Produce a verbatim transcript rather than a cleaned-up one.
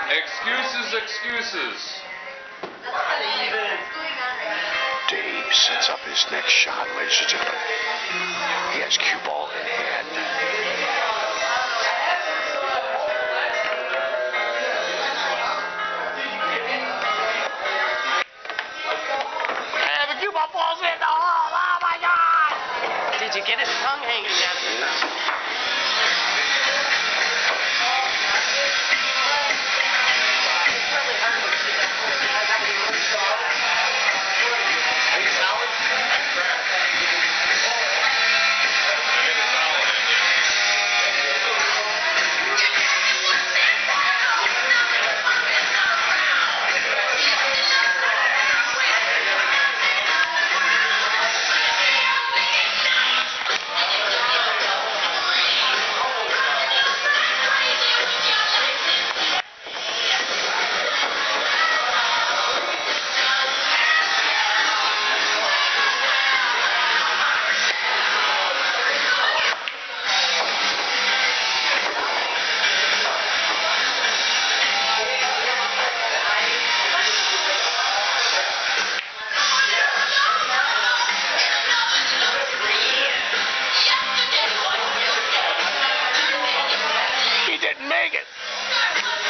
Excuses, excuses. Dave sets up his next shot, ladies and gentlemen. He has cue ball in hand. And the cue ball falls in the hole. Oh my God! Did you get his tongue hanging out of his mouth? He didn't make it.